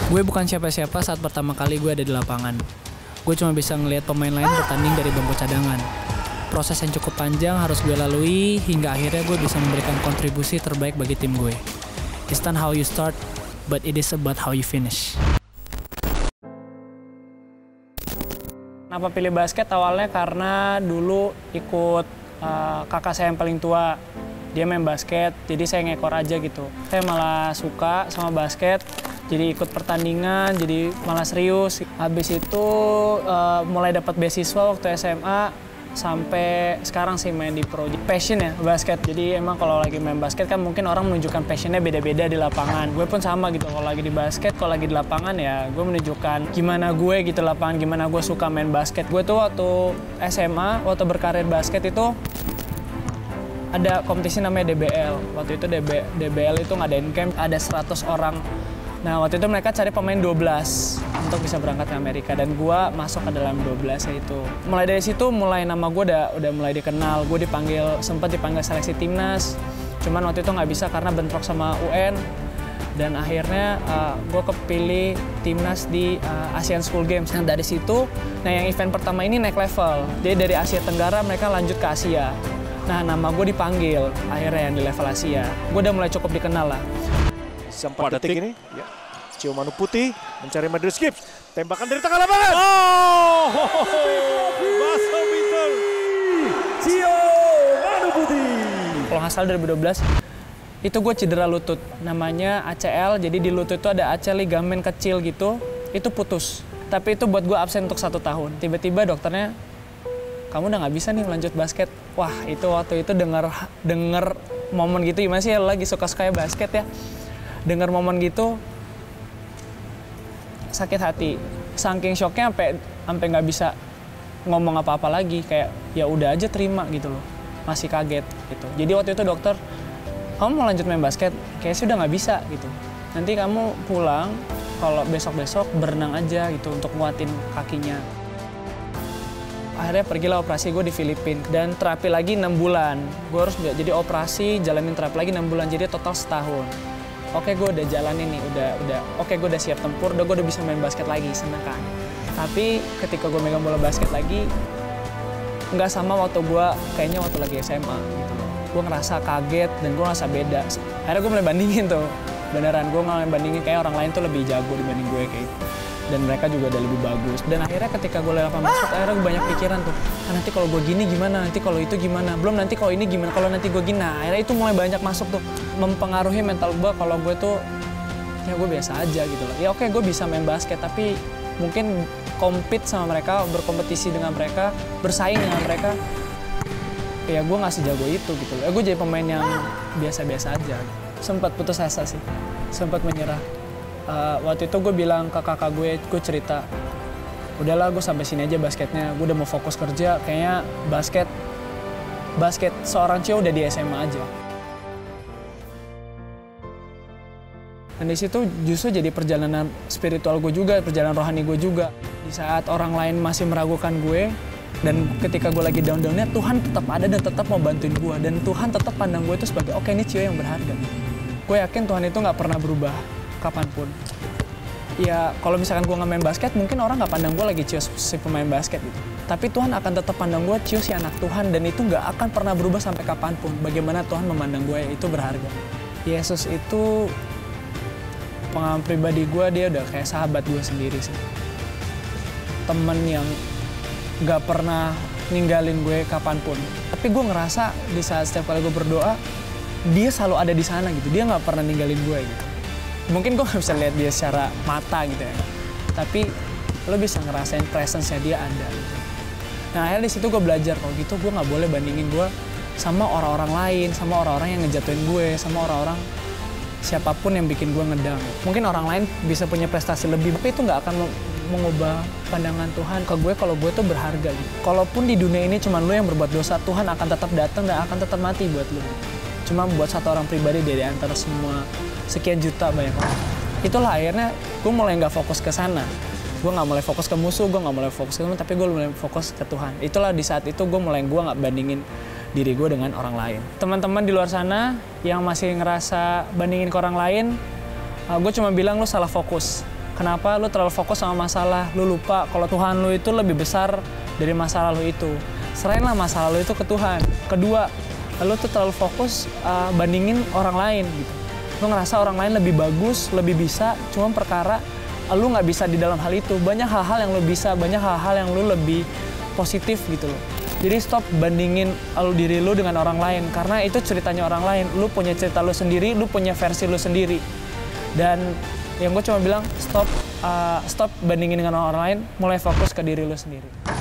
Gue bukan siapa-siapa saat pertama kali gue ada di lapangan. Gue cuma bisa ngelihat pemain lain bertanding dari bangku cadangan. Proses yang cukup panjang harus gue lalui hingga akhirnya gue bisa memberikan kontribusi terbaik bagi tim gue. It's not how you start, but it is about how you finish. Kenapa pilih basket? Awalnya karena dulu ikut kakak saya yang paling tua. Dia main basket, jadi saya ngekor aja gitu. Saya malah suka sama basket, jadi ikut pertandingan, jadi malah serius. Habis itu mulai dapat beasiswa waktu SMA, sampai sekarang sih main di pro. Passion ya, basket. Jadi emang kalau lagi main basket kan mungkin orang menunjukkan passionnya beda-beda di lapangan. Gue pun sama gitu, kalau lagi di basket, kalau lagi di lapangan ya gue menunjukkan gimana gue gitu lapangan, gimana gue suka main basket. Gue tuh waktu SMA, waktu berkarir basket itu ada kompetisi namanya DBL. Waktu itu DBL itu ngadain camp, ada 100 orang. Nah waktu itu mereka cari pemain 12 untuk bisa berangkat ke Amerika, dan gue masuk ke dalam 12 itu. Mulai dari situ nama gue udah mulai dikenal. Gue sempat dipanggil seleksi timnas, cuman waktu itu nggak bisa karena bentrok sama UN. Dan akhirnya gue kepilih timnas di Asian School Games. Nah dari situ, yang event pertama ini naik level. Jadi dari Asia Tenggara mereka lanjut ke Asia. Nah, nama gue dipanggil akhirnya yang di level Asia. Gue udah mulai cukup dikenal lah. 4 detik ini, ya. Cio Manu Putih mencari Madrid Skips. Tembakan dari tengah lapangan. Baso Winter. Cio Manu Putih. Kalau nggak salah 2012, itu gue cedera lutut. Namanya ACL, jadi di lutut itu ada ACL ligamen kecil gitu. Itu putus. Tapi itu buat gue absen untuk 1 tahun. Tiba-tiba dokternya, kamu udah nggak bisa nih lanjut basket. Wah, itu waktu itu denger momen gitu, gimana sih ya, lagi suka-suka basket ya. Dengar momen gitu, sakit hati. Saking shocknya sampai nggak bisa ngomong apa-apa lagi. Kayak ya udah aja terima gitu loh. Masih kaget gitu. Jadi waktu itu dokter, kamu mau lanjut main basket? Kayaknya sih udah nggak bisa gitu. Nanti kamu pulang, kalau besok-besok berenang aja gitu untuk nguatin kakinya. Akhirnya pergilah operasi gue di Filipina, dan terapi lagi 6 bulan. Gue harus jadi operasi, jalanin terapi lagi 6 bulan, jadi total setahun. Oke, gue udah jalanin nih, oke, gue udah siap tempur, gue udah bisa main basket lagi, seneng kan. Tapi ketika gue megang bola basket lagi, nggak sama kayaknya waktu lagi SMA gitu. Gue ngerasa kaget dan gue ngerasa beda. Akhirnya gue mulai bandingin tuh, beneran gue mulai bandingin kayak orang lain tuh lebih jago dibanding gue kayak gitu. Dan mereka juga udah lebih bagus. Dan akhirnya ketika gue lapangan basket, akhirnya gue banyak pikiran tuh, nanti kalau gue gini gimana, nanti kalau itu gimana, belum nanti kalau ini gimana, kalau nanti gue gini. Nah, akhirnya itu mulai banyak masuk tuh, mempengaruhi mental gue kalau gue tuh, ya gue biasa aja gitu loh. Ya oke, gue bisa main basket, tapi mungkin compete sama mereka, berkompetisi dengan mereka, bersaing dengan mereka, ya gue nggak sejago itu gitu loh. Ya gue jadi pemain yang biasa-biasa aja. Sempat putus asa sih, sempat menyerah. Waktu itu gue bilang ke kakak gue cerita, udahlah gue sampai sini aja basketnya, gue udah mau fokus kerja, kayaknya basket seorang Cio udah di SMA aja. Dan di situ justru jadi perjalanan spiritual gue juga, perjalanan rohani gue juga. Di saat orang lain masih meragukan gue, dan ketika gue lagi down-downnya, Tuhan tetap ada dan tetap mau bantuin gue. Dan Tuhan tetap pandang gue itu sebagai, oke, ini Cio yang berharga. Gue yakin Tuhan itu nggak pernah berubah kapanpun. Ya kalau misalkan gue nggak main basket, mungkin orang nggak pandang gue lagi Cio si pemain basket gitu. Tapi Tuhan akan tetap pandang gue Cio si anak Tuhan, dan itu nggak akan pernah berubah sampai kapanpun. Bagaimana Tuhan memandang gue, itu berharga. Yesus itu pengalaman pribadi gue, dia udah kayak sahabat gue sendiri sih. Temen yang nggak pernah ninggalin gue kapanpun. Tapi gue ngerasa di saat setiap kali gue berdoa, dia selalu ada di sana gitu. Dia nggak pernah ninggalin gue gitu. Mungkin gue nggak bisa lihat dia secara mata gitu ya, tapi lo bisa ngerasain presence-nya dia ada gitu. Nah akhirnya di situ gue belajar, kalau gitu gue nggak boleh bandingin gue sama orang-orang lain, sama orang-orang yang ngejatuhin gue, sama orang-orang siapapun yang bikin gue ngedang. Mungkin orang lain bisa punya prestasi lebih, tapi itu nggak akan mengubah pandangan Tuhan ke gue kalau gue tuh berharga gitu. Kalaupun di dunia ini cuma lo yang berbuat dosa, Tuhan akan tetap datang dan akan tetap mati buat lo. Cuma buat satu orang pribadi dari antara semua sekian juta banyak orang. Itulah akhirnya gue mulai nggak fokus ke sana. Gue nggak mulai fokus ke musuh, gue nggak mulai fokus ke teman, tapi gue mulai fokus ke Tuhan. Itulah di saat itu gue nggak bandingin diri gue dengan orang lain. Teman-teman di luar sana yang masih ngerasa bandingin ke orang lain, gue cuma bilang lo salah fokus. Kenapa lu terlalu fokus sama masalah? Lu lupa kalau Tuhan lu itu lebih besar dari masalah lu itu. Serahinlah masalah lu itu ke Tuhan. Kedua, lu tuh terlalu fokus bandingin orang lain gitu. Lu ngerasa orang lain lebih bagus, lebih bisa, cuma perkara lu nggak bisa di dalam hal itu. Banyak hal-hal yang lu bisa, banyak hal-hal yang lu lebih positif gitu loh. Jadi stop bandingin diri lu dengan orang lain, karena itu ceritanya orang lain. Lu punya cerita lu sendiri, lu punya versi lu sendiri. Dan yang gue cuma bilang stop bandingin dengan orang lain, mulai fokus ke diri lu sendiri.